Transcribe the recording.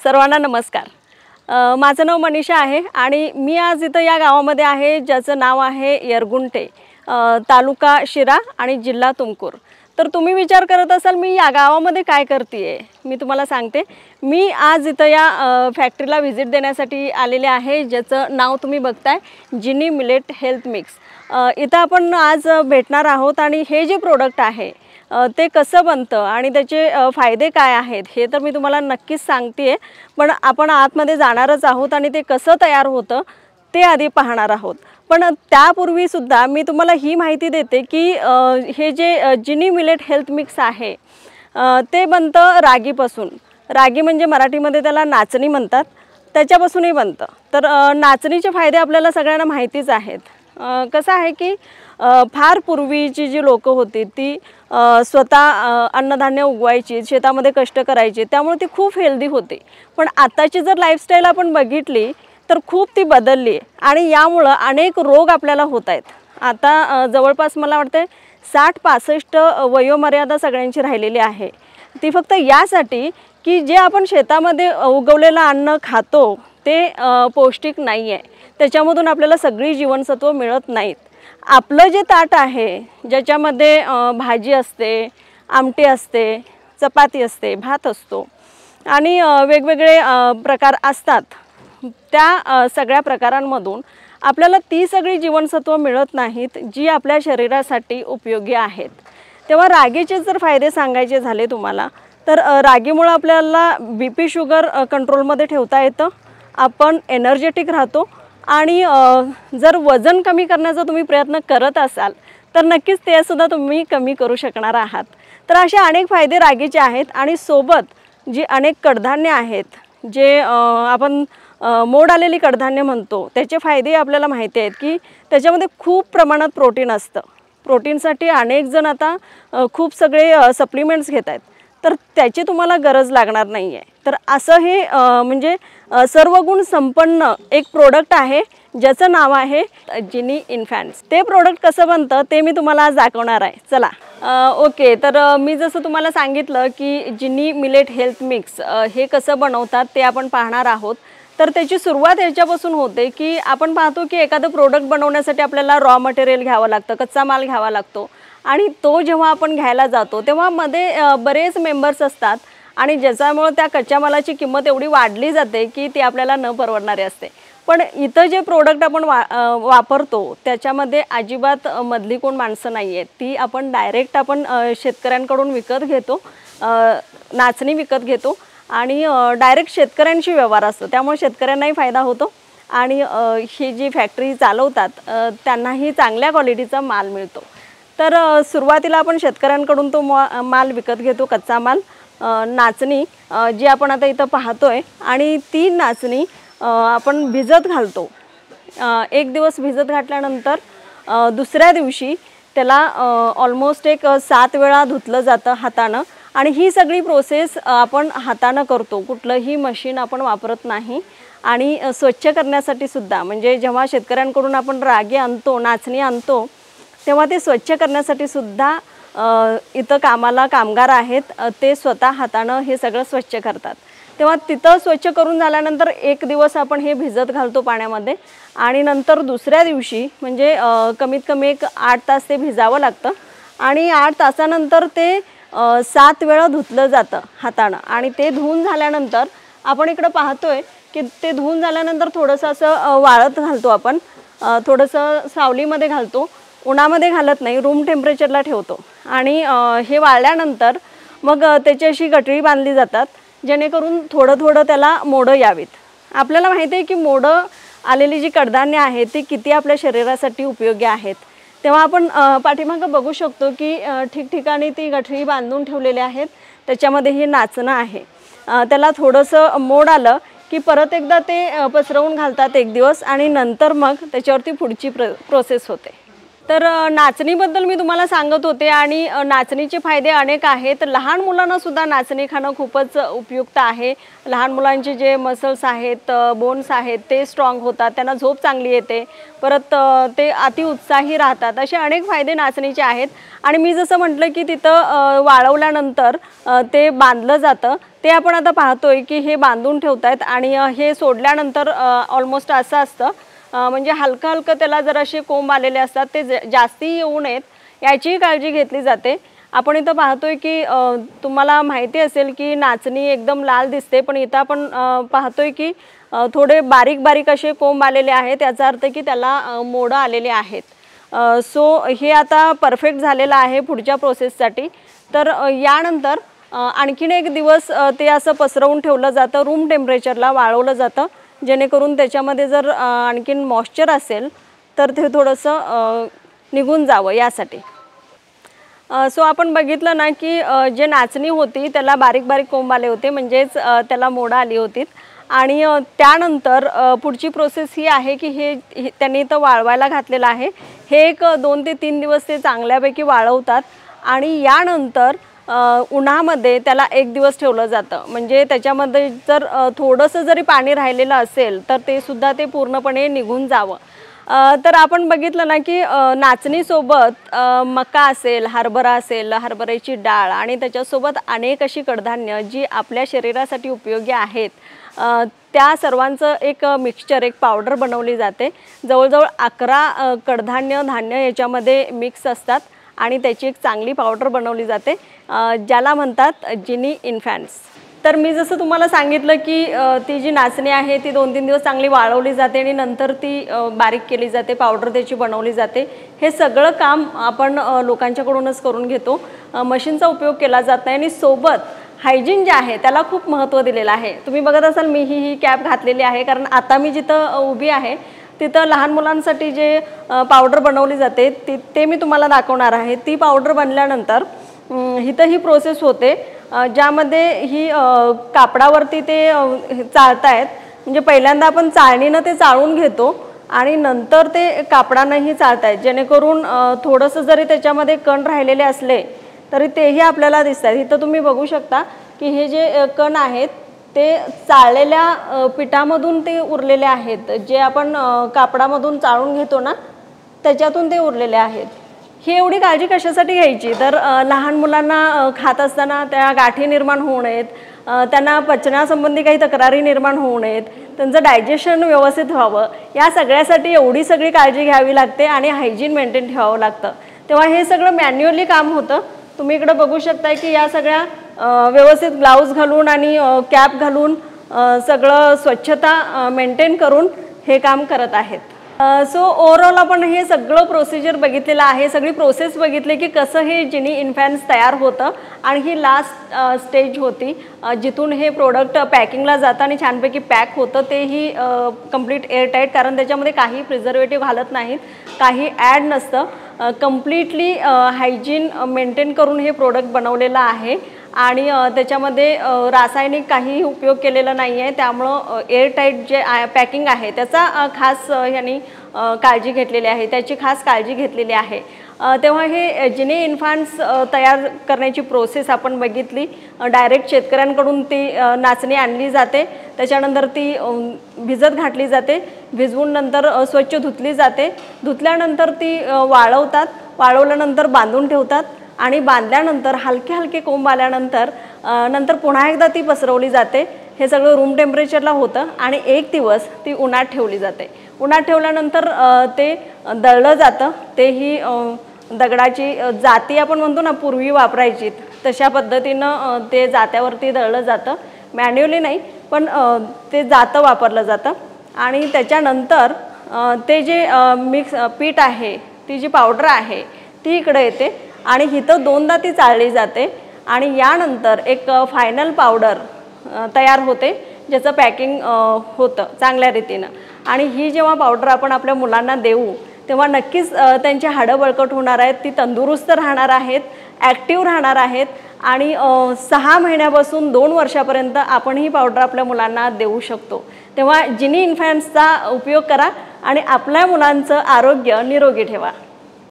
सर्वांना नमस्कार। माझं नाव मनीषा आहे आणि मी आज इथं या गावामध्ये आहे ज्याचं नाव आहे येरगुंटे, तालुका शिरा आणि जिल्हा तुमकूर। तर तुम्ही विचार करत असाल मी या गावामध्ये काय करतेय, मी तुम्हाला सांगते। मी आज इथं या फॅक्टरीला व्हिजिट देण्यासाठी आलेले आहे ज्याचं नाव तुम्ही बघताय जिनी मिलेट हेल्थ मिक्स। इथं आपण आज भेटणार आहोत आणि हे जे प्रोडक्ट आहे ते कसं बनतं आणि त्याचे फायदे काय आहेत हे तर मी तुम्हाला नक्कीच सांगते, पण आपण आतमध्ये जाणारच आहोत आणि ते कसं तयार होतं ते आधी पाहणार आहोत। पण त्यापूर्वी सुद्धा मी तुम्हाला ही माहिती देते की हे जे जिनी मिलेट हेल्थ मिक्स आहे ते बनतं रागीपासून। रागी म्हणजे मराठीमध्ये त्याला नाचणी म्हणतात, त्याच्यापासूनही बनतं। तर नाचणीचे फायदे आपल्याला सगळ्यांना माहितीच आहेत। कसं आहे की फार पूर्वीची जी लोक होती ती स्वतः अन्नधान्य उगवायची, शेतामध्ये कष्ट करायचे, त्यामुळे ती खूप हेल्दी होती। पण आताची जर लाईफस्टाईल आपण बघितली तर खूप ती बदलली आहे आणि यामुळे अनेक रोग आपल्याला होत आहेत। आता जवळपास मला वाटते 60-65 वयोमर्यादा सगळ्यांची राहिलेली आहे। ती फक्त यासाठी की जे आपण शेतामध्ये उगवलेलं अन्न खातो ते पौष्टिक नाही आहे, त्याच्यामधून आपल्याला सगळी जीवनसत्व मिळत नाहीत। आपलं जे ताट आहे ज्याच्यामध्ये भाजी असते, आमटी असते, चपाती असते, भात असतो आणि वेगवेगळे प्रकार असतात, त्या सगळ्या प्रकारांमधून आपल्याला ती सगळी जीवनसत्व मिळत नाहीत जी आपल्या शरीरासाठी उपयोगी आहेत। तेव्हा रागीचे जर फायदे सांगायचे झाले तुम्हाला तर रागीमुळे आपल्याला बीपी शुगर कंट्रोलमध्ये ठेवता येतं, आपण एनर्जेटिक राहतो आणि जर वजन कमी करण्याचा तुम्ही प्रयत्न करत असाल तर नक्कीच ते सुद्धा तुम्ही कमी करू शकणार आहात। तर असे अनेक फायदे रागीचे आहेत आणि सोबत जी अनेक कडधान्य आहेत जे आपण मोड आलेली कडधान्य म्हणतो त्याचे फायदे आपल्याला माहिती आहेत की त्याच्यामध्ये खूप प्रमाणात प्रोटीन असतं। प्रोटीनसाठी अनेक जण आता खूप सगळे सप्लिमेंट्स घेत आहेत, तर त्याची तुम्हाला गरज लागणार नाही आहे। तर असं हे म्हणजे सर्व गुण संपन्न एक प्रोडक्ट आहे ज्याचं नाव आहे जिनी इन्फॅन्ट्स। ते प्रोडक्ट कसं बनतं ते मी तुम्हाला आज दाखवणार आहे। चला ओके, तर मी जसं तुम्हाला सांगितलं की जिनी मिलेट हेल्थ मिक्स हे कसं बनवतात ते आपण पाहणार आहोत। तर त्याची सुरुवात याच्यापासून होते की आपण पाहतो की एखादं प्रोडक्ट बनवण्यासाठी आपल्याला रॉ मटेरियल घ्यावं लागतं, कच्चा माल घ्यावा लागतो आणि तो जेव्हा आपण घ्यायला जातो तेव्हा मध्ये बरेच मेंबर्स असतात आणि ज्याच्यामुळे त्या कच्च्या मालाची किंमत एवढी वाढली जाते की ती आपल्याला न परवडणारी असते। पण इथं जे प्रोडक्ट आपण वापरतो त्याच्यामध्ये अजिबात मधली कोण माणसं नाही आहेत, ती आपण डायरेक्ट आपण शेतकऱ्यांकडून विकत घेतो, नाचणी विकत घेतो आणि डायरेक्ट शेतकऱ्यांशी व्यवहार असतो, त्यामुळे शेतकऱ्यांनाही फायदा होतो आणि ही जी फॅक्टरी चालवतात त्यांनाही चांगल्या क्वालिटीचा माल मिळतो। तर सुरुवातीला आपण शेतकऱ्यांकडून तो माल विकत घेतो, कच्चा माल, नाचणी जी आपण आता इथं पाहतोय आणि ती नाचणी आपण भिजत घालतो। एक दिवस भिजत घातल्यानंतर दुसऱ्या दिवशी त्याला ऑलमोस्ट एक 7 वेळा धुतलं जातं हातानं आणि ही सगळी प्रोसेस आपण हातानं करतो, कुठलंही मशीन आपण वापरत नाही। आणि स्वच्छ करण्यासाठी सुद्धा म्हणजे जेव्हा शेतकऱ्यांकडून आपण रागी आणतो, नाचणी आणतो, तेव्हा ते स्वच्छ करण्यासाठी सुद्धा इथं कामाला कामगार आहेत, ते स्वतः हातानं हे सगळं स्वच्छ करतात। तेव्हा तिथं स्वच्छ करून झाल्यानंतर एक दिवस आपण हे भिजत घालतो पाण्यामध्ये आणि नंतर दुसऱ्या दिवशी म्हणजे कमीत कमी एक 8 तास ते भिजावं लागतं आणि 8 तासानंतर ते 7 वेळा धुतलं जातं हातानं आणि ते धुवून झाल्यानंतर आपण इकडं पाहतोय की ते धुवून झाल्यानंतर थोडंसं असं वाळत घालतो, आपण थोडंसं सावलीमध्ये घालतो, उन्हामध्ये घालत नाही, रूम टेम्परेचरला ठेवतो आणि हे वाळल्यानंतर मग त्याची अशी गठरी बांधली जातात जेणेकरून थोडं थोडं त्याला मोडं यावीत। आपल्याला माहिती आहे की मोडं आलेली जी कडधान्य आहेत ती किती आपल्या शरीरासाठी उपयोगी आहेत। तेव्हा आपण पाठीमागं बघू शकतो की ठिकठिकाणी ती गठरी बांधून ठेवलेली आहेत, त्याच्यामध्ये हे नाचणं आहे। त्याला थोडंसं मोड आलं की परत एकदा ते पसरवून घालतात एक दिवस आणि नंतर मग त्याच्यावरती पुढची प्रोसेस होते। तर नाचणीबद्दल मी तुम्हाला सांगत होते आणि नाचणीचे फायदे अनेक आहेत। लहान मुलांना सुद्धा नाचणी खाणं खूपच उपयुक्त आहे। लहान मुलांचे जे मसल्स आहेत, बोन्स आहेत ते स्ट्रॉंग होतात, त्यांना झोप चांगली येते, परत ते अति उत्साही राहतात। असे अनेक फायदे नाचणीचे आहेत। आणि मी जसं म्हटलं की तिथं वाळवल्यानंतर ते बांधलं जातं, ते आपण आता पाहतोय की हे बांधून ठेवतायत आणि हे सोडल्यानंतर ऑलमोस्ट असं असतं, म्हणजे हलकं हलकं त्याला जराशे कोंब आलेले असतात, ते जास्ती येऊ नयेत याची काळजी घेतली जाते। आपण इथं पाहतोय की तुम्हाला माहिती असेल की नाचणी एकदम लाल दिसते, पण इथं आपण पाहतोय की थोडे बारीक बारीक असे कोंब आलेले आहेत, याचा अर्थ की त्याला मोडं आलेले आहेत। सो हे आता परफेक्ट झालेलं आहे पुढच्या प्रोसेससाठी। तर यानंतर आणखीन एक दिवस ते असं पसरवून ठेवलं जातं, रूम टेम्परेचरला वाळवलं जातं, जेणेकरून त्याच्यामध्ये जर आणखीन मॉइश्चर असेल तर ते थोडंसं निघून जावं यासाठी। सो आपण बघितलं ना की जे नाचणी होती त्याला बारीक बारीक कोंब आले होते, म्हणजेच त्याला मोडं आली होती। आणि त्यानंतर पुढची प्रोसेस ही आहे की हे त्यांनी इथं वाळवायला घातलेलं आहे। हे एक 2 ते 3 दिवस ते चांगल्यापैकी वाळवतात आणि यानंतर उन्हामध्ये त्याला 1 दिवस ठेवलं जातं, म्हणजे त्याच्यामध्ये जर थोडंसं जरी पाणी राहिलेलं असेल तर ते सुद्धा ते पूर्णपणे निघून जावं। तर आपण बघितलं ना की नाचणीसोबत मका असेल, हरभरा असेल, हरभऱ्याची डाळ आणि त्याच्यासोबत अनेक अशी कडधान्य जी आपल्या शरीरासाठी उपयोगी आहेत, त्या सर्वांचं एक मिक्सचर, एक पावडर बनवली जाते। जवळजवळ 11 कडधान्य धान्य याच्यामध्ये मिक्स असतात आणि त्याची एक चांगली पावडर बनवली जाते, ज्याला म्हणतात जिनी इन्फॅन्ट्स। तर मी जसं तुम्हाला सांगितलं की ती जी नाचणी आहे ती 2-3 दिवस चांगली वाळवली जाते आणि नंतर ती बारीक केली जाते, पावडर त्याची बनवली जाते। हे सगळं काम आपण लोकांच्याकडूनच करून घेतो, मशीनचा उपयोग केला जात नाही। आणि सोबत हायजीन जे आहे त्याला खूप महत्त्व दिलेलं आहे। तुम्ही बघत असाल मी ही कॅप घातलेली आहे, कारण आता मी जिथं उभी आहे तिथं लहान मुलांसाठी जे पावडर बनवली जाते ते मी तुम्हाला दाखवणार आहे। ती पावडर बनल्यानंतर इथं ही प्रोसेस होते, ज्यामध्ये ही कापडावरती ते चाळतायत, म्हणजे पहिल्यांदा आपण चाळणीनं ते चाळून घेतो आणि नंतर ते कापडानंही चाळतायत, जेणेकरून थोडंसं जरी त्याच्यामध्ये कण राहिलेले असले तरी तेही आपल्याला दिसतात। इथं तुम्ही बघू शकता की हे जे कण आहेत ते चाळलेल्या पिठामधून ते उरलेले आहेत, जे आपण कापडामधून चाळून घेतो ना त्याच्यातून ते उरलेले आहेत। ही एवढी काळजी कशासाठी घ्यायची, तर लहान मुलांना खात असताना त्या गाठी निर्माण होऊ नयेत, त्यांना पचनासंबंधी काही तक्रारी निर्माण होऊ नयेत, त्यांचं डायजेशन व्यवस्थित व्हावं, या सगळ्यासाठी एवढी सगळी काळजी घ्यावी लागते आणि हायजीन मेंटेन ठेवावं लागतं। तेव्हा हे सगळं मॅन्युअली काम होतं। तुम्ही इकडे बघू शकता की या सगळ्या व्यवस्थित ग्लाउज घालून आणि कॅप घालून सगळं स्वच्छता मेंटेन करून हे काम करत आहेत। सो ओव्हरऑल आपण हे सगळं प्रोसिजर बघितलेलं आहे, सगळी प्रोसेस बघितली की कसं हे जिनी इन्फॅन्ट्स तयार होतं आणि ही लास्ट स्टेज होती जिथून हे प्रोडक्ट पॅकिंगला जातं आणि छानपैकी पॅक होतं, तेही कंप्लीट एअरटाईट, कारण त्याच्यामध्ये काही प्रिझर्वेटिव्ह घालत नाहीत, काही ॲड नसतं, कंप्लीटली हायजीन मेंटेन करून हे प्रोडक्ट बनवलेलं आहे आणि त्याच्यामध्ये रासायनिक काहीही उपयोग केलेला नाही आहे। त्यामुळं एअरटाईट जे पॅकिंग आहे त्याचा खास यांनी काळजी घेतलेली आहे, त्याची खास काळजी घेतलेली आहे। तेव्हा हे जिनी इन्फॅन्ट्स तयार करण्याची प्रोसेस आपण बघितली। डायरेक्ट शेतकऱ्यांकडून ती नाचणी आणली जाते, त्याच्यानंतर ती भिजत घातली जाते, भिजवून नंतर स्वच्छ धुतली जाते, धुतल्यानंतर ती वाळवतात, वाळवल्यानंतर बांधून ठेवतात आणि बांधल्यानंतर हलके हलके कोंब आल्यानंतर नंतर पुन्हा एकदा ती पसरवली जाते। हे सगळं रूम टेम्परेचरला होतं आणि 1 दिवस ती उन्हात ठेवली जाते। उन्हात ठेवल्यानंतर ते दळलं जातं, तेही दगडाची जाती आपण म्हणतो ना पूर्वी वापरायची तशा पद्धतीनं ते जात्यावरती दळलं जातं, मॅन्युअली नाही पण ते जातं वापरलं जातं। आणि त्याच्यानंतर ते जे मिक्स पीठ आहे, ती जी पावडर आहे ती इकडे येते आणि इथं 2दा ती चाळली जाते आणि यानंतर एक फायनल पावडर तयार होते, ज्याचं पॅकिंग होतं चांगल्या रीतीनं। आणि ही जेव्हा पावडर आपण आपल्या मुलांना देऊ तेव्हा नक्कीच त्यांची हाडं बळकट होणार आहेत, ती तंदुरुस्त राहणार आहेत, ॲक्टिव्ह राहणार आहेत आणि 6 महिन्यापासून 2 वर्षापर्यंत आपण ही पावडर आपल्या मुलांना देऊ शकतो। तेव्हा जिनी इन्फॅन्ट्सचा उपयोग करा आणि आपल्या मुलांचं आरोग्य निरोगी ठेवा।